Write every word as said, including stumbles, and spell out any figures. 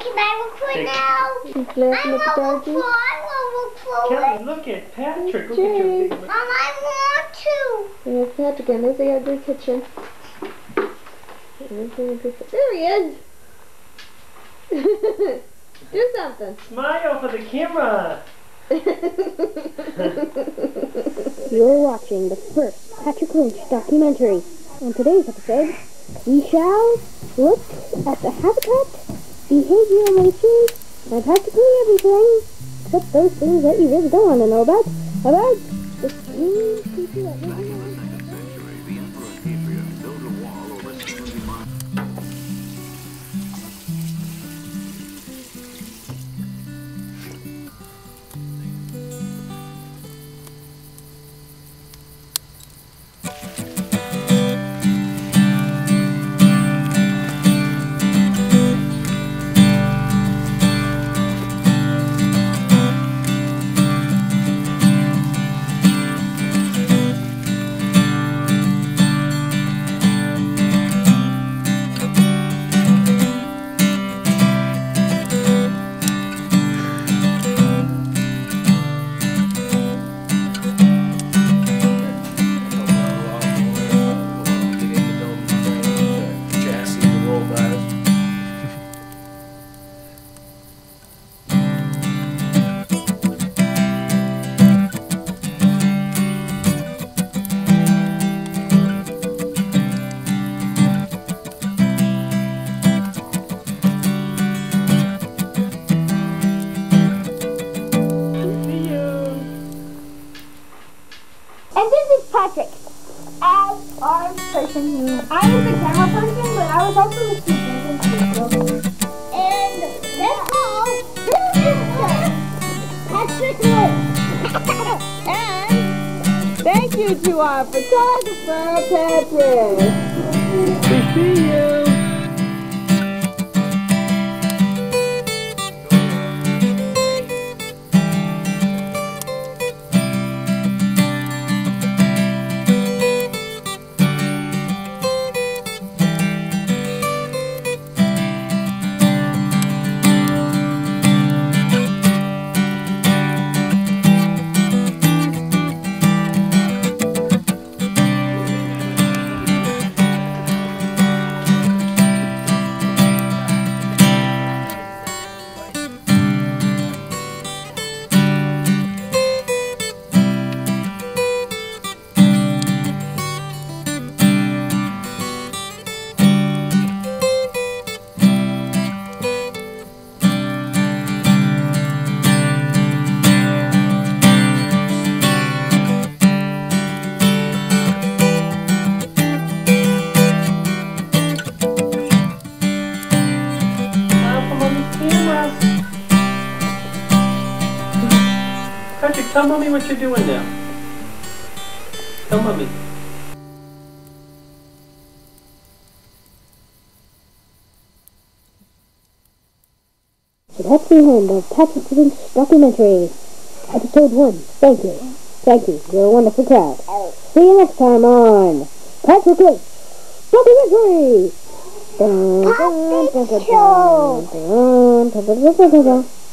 Can I record now? She's laughing at the doggy. I want to record. Kelly, look at Patrick. Look at your big... Mom, I want to. There's Patrick again. There's the ugly kitchen. There's the ugly kitchen. There he is. Do something. Smile for the camera. You're watching the first Patrick Lynch documentary. On today's episode, we shall look at the habitat, behavioral natures, and practically everything except those things that you really don't want to know about, about the strange people that live in the And this is Patrick, as our person who I was the camera person, but I was also the student. And that's all. Patrick Lynch. And thank you to our photographer, Patrick. We see you. Patrick, tell Mommy what you're doing now. Tell Mommy. So that's the end of Patrick Lynch documentary. Episode one. Thank you. Thank you. You're a wonderful crowd. See you next time on Patrick Lynch documentary. Dun, dun, dun, dun, dun, dun, dun, dun, dun, dun, dun, dun.